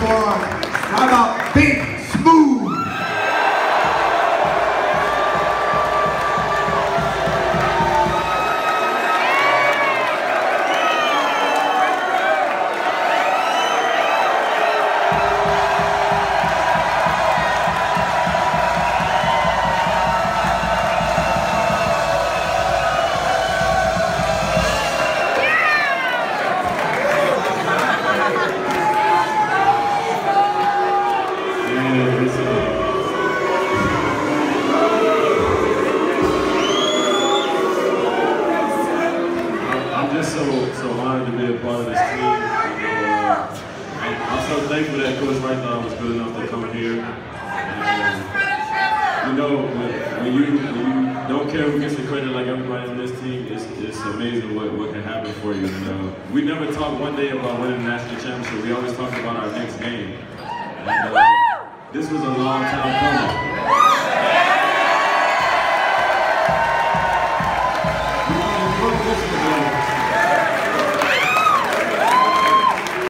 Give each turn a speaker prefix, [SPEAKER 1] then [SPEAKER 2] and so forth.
[SPEAKER 1] one. How about Big Smooth?
[SPEAKER 2] So honored to be a part of this team. I'm so thankful that Coach Rython was good enough to come here. And, when you don't care who gets the credit like everybody on this team, it's amazing what can happen for you. We never talked one day about winning the national championship. We always talked about our next game. And, this was a long time coming.